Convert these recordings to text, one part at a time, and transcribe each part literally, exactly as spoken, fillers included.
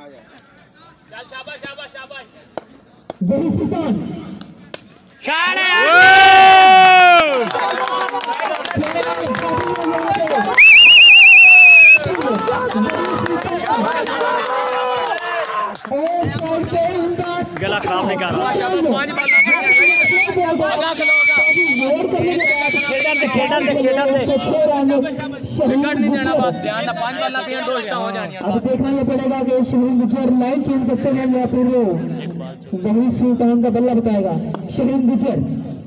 चल शाबाश शाबाश शाबाश वही सुल्तान शान है गला खराब नहीं कर रहा अब देखना ये पड़ेगा कि शहीद गुजर लाइन चेंज करते हैं या फिर वही सुल्तान का बल्ला बताएगा। शहीद गुजर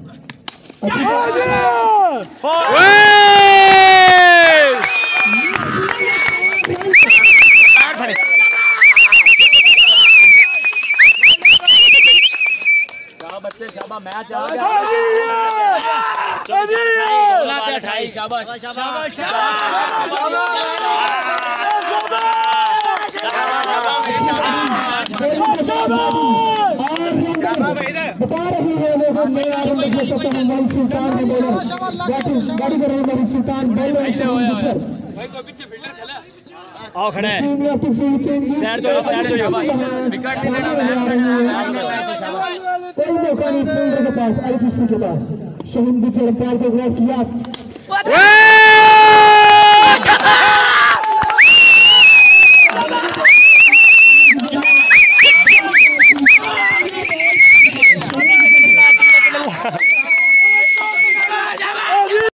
बच्चे शाबाश मैच आ गया शाबाश शाबाश बता रही है वो मैं आरंभ कर सकता हूँ वही सुल्तान ने बोला बैटिंग गाड़ी कर रही है वही सुल्तान बोल रहे हैं भाई को पीछे फील्डर खेला आओ खड़े हैं सैर जो सैर जो विकेट नहीं देना कोई मौका नहीं फील्डर के पास आई के पास शहीद गुजर अंपायर को क्रॉस किया